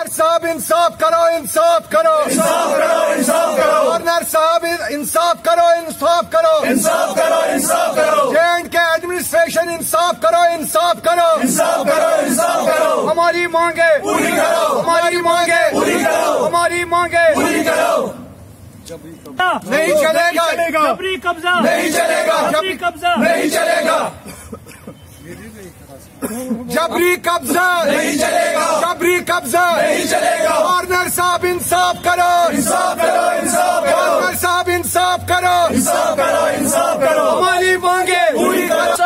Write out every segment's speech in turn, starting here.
Governor साहब इंसाफ करो, इंसाफ करो, इंसाफ करो, इंसाफ करो, गवर्नर साहब इंसाफ करो, इंसाफ करो, इंसाफ करो, इंसाफ करो, J&K एडमिनिस्ट्रेशन इंसाफ करो, इंसाफ करो, इंसाफ करो, इंसाफ करो, हमारी मांगे पूरी करो, हमारी मांगे पूरी करो, हमारी मांगे पूरी करो। नहीं चलेगा, जबरी कब्जा नहीं चलेगा, जबरी कब्जा नहीं चलेगा, जबरी कब्जा नहीं चलेगा, जबरी कब्जा नहीं चलेगा। गवर्नर साहब इंसाफ करो, इंसाफ करो, इंसाफ करो, गवर्नर साहब इंसाफ करो, इंसाफ करो, इंसाफ करो, हमारी मांगे पूरी करो।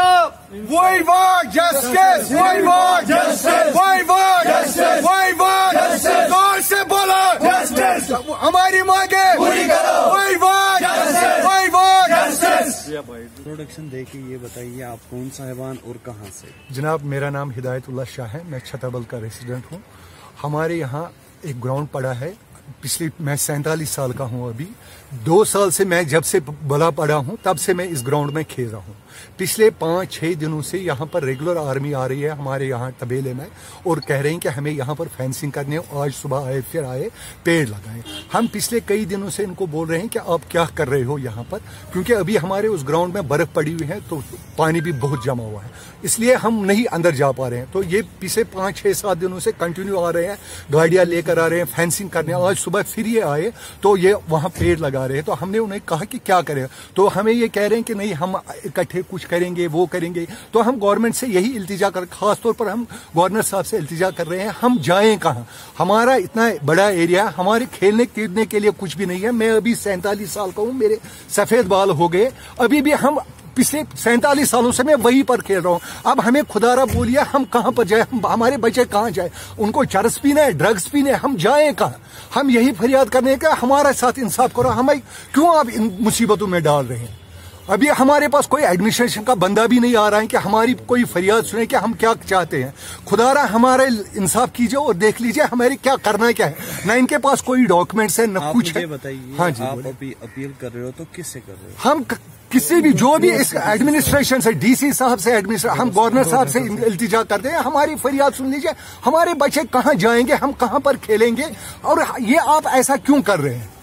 We want justice, we want Justice. we want Justice. we want Justice. जोर से बोलो, Justice. हमारी मांगे पूरी करो। we want Justice. we want Justice. Production देखिए, ये बताइए आप कौन साहिबान और कहाँ से? जनाब, मेरा नाम हिदायतुल्लाह शाह है, मैं छतरबल का रेसिडेंट हूँ। हमारे यहाँ एक ग्राउंड पड़ा है, मैं 47 साल का हूँ। अभी 2 साल से मैं जब से बड़ा पड़ा हूँ तब से मैं इस ग्राउंड में खेल रहा हूँ। पिछले 5-6 दिनों से यहाँ पर रेगुलर आर्मी आ रही है हमारे यहाँ तबेले में और कह रहे हैं कि हमें यहाँ पर फेंसिंग करनी है। आज सुबह आए, फिर आए, पेड़ लगाए। हम पिछले कई दिनों से इनको बोल रहे हैं कि आप क्या कर रहे हो यहाँ पर, क्योंकि अभी हमारे उस ग्राउंड में बर्फ पड़ी हुई है तो पानी भी बहुत जमा हुआ है, इसलिए हम नहीं अंदर जा पा रहे हैं। तो ये पिछले 5-6-7 दिनों से कंटिन्यू आ रहे हैं, गाड़ियां लेकर आ रहे हैं फेंसिंग करने। आज सुबह फिर ये आए तो ये वहां पेड़ लगा रहे हैं। तो हमने उन्हें कहा कि क्या करें, तो हमें ये कह रहे हैं कि नहीं हम इकट्ठे कुछ करेंगे, वो करेंगे। तो हम गवर्नमेंट से यही इल्तिजा कर, खास तौर पर हम गवर्नर साहब से इल्तिजा कर रहे हैं, हम जाएं कहाँ? हमारा इतना बड़ा एरिया, हमारे खेलने कूदने के लिए कुछ भी नहीं है। मैं अभी 47 साल का हूँ, मेरे सफेद बाल हो गए, अभी भी हम पिछले 47 सालों से मैं वहीं पर खेल रहा हूँ। अब हमें खुदारा बोलिए हम कहाँ पर जाए, हमारे बच्चे कहाँ जाए? उनको चरस पीना है, ड्रग्स पीने, हम जाएं कहाँ? हम यही फरियाद करने का, हमारे साथ इंसाफ करो, हमें क्यों आप इन मुसीबतों में डाल रहे हैं? अभी हमारे पास कोई एडमिनिस्ट्रेशन का बंदा भी नहीं आ रहा है कि हमारी कोई फरियाद सुने कि हम क्या चाहते हैं। खुदारा हमारे इंसाफ कीजिए और देख लीजिए हमारे क्या करना क्या है। न इनके पास कोई डॉक्यूमेंट्स है, न कुछ है। बताइए, हाँ जी, आप अभी अपील कर रहे हो तो किससे कर रहे हो? हम किसी भी, जो भी इस एडमिनिस्ट्रेशन से, डीसी साहब से, हम गवर्नर साहब से इल्तिजा करते हैं, हमारी फरियाद सुन लीजिए। हमारे बच्चे कहाँ जाएंगे, हम कहाँ पर खेलेंगे, और ये आप ऐसा क्यों कर रहे हैं?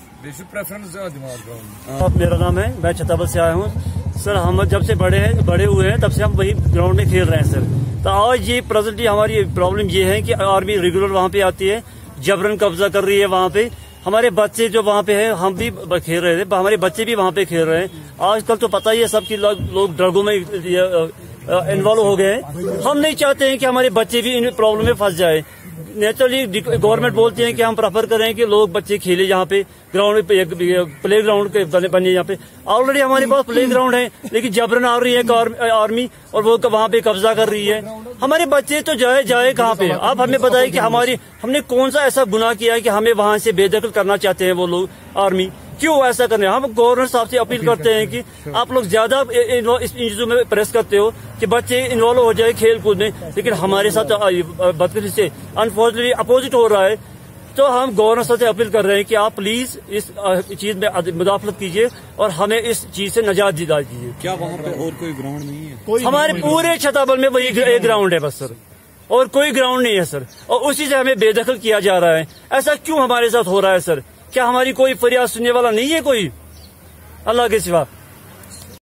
मेरा नाम है, मैं छतरबल से आया हूँ सर। हम जब से बड़े हुए हैं तब से हम वही ग्राउंड में खेल रहे हैं सर। तो आज ये प्रेजेंटली हमारी प्रॉब्लम ये है कि आर्मी रेगुलर वहाँ पे आती है, जबरन कब्जा कर रही है वहाँ पे। हमारे बच्चे जो वहाँ पे हैं, हम भी खेल रहे थे, हमारे बच्चे भी वहाँ पे खेल रहे हैं। आजकल तो पता ही है सबकी लोग ड्रगों में इन्वॉल्व हो गए हैं। हम नहीं चाहते हैं कि हमारे बच्चे भी इन प्रॉब्लम में फंस जाए। नेचुरली गवर्नमेंट बोलती है कि हम प्रेफर करें कि लोग बच्चे खेले यहाँ पे ग्राउंड पे, प्ले ग्राउंड के बने यहाँ पे। ऑलरेडी हमारे पास प्ले ग्राउंड है, लेकिन जबरन आ रही है आर्मी और वो वहाँ पे कब्जा कर रही है। हमारे बच्चे तो जाए कहाँ पे? आप हमें बताइए कि हमने कौन सा ऐसा गुनाह किया है कि हमें वहाँ से बेदखल करना चाहते हैं वो लोग, आर्मी? क्यों ऐसा करने? हम गवर्नर साहब से अपील करते हैं कि आप लोग ज्यादा इस चीजों में प्रेस करते हो कि बच्चे इन्वॉल्व हो जाए खेल कूद में, लेकिन हमारे साथ बदतमीजी से अनफॉर्चुनेटली अपोजिट हो रहा है। तो हम गवर्नर साहब से अपील कर रहे हैं कि आप प्लीज इस चीज में मुदाखलत कीजिए और हमें इस चीज से निजात दिला दीजिए। क्या वहाँ पे और कोई ग्राउंड नहीं है? हमारे पूरे छतरबल में वही एक ग्राउंड है बस सर, और कोई ग्राउंड नहीं है सर, और उसी से हमें बेदखल किया जा रहा है। ऐसा क्यों हमारे साथ हो रहा है सर? क्या हमारी कोई फरियाद सुनने वाला नहीं है कोई अल्लाह के सिवा?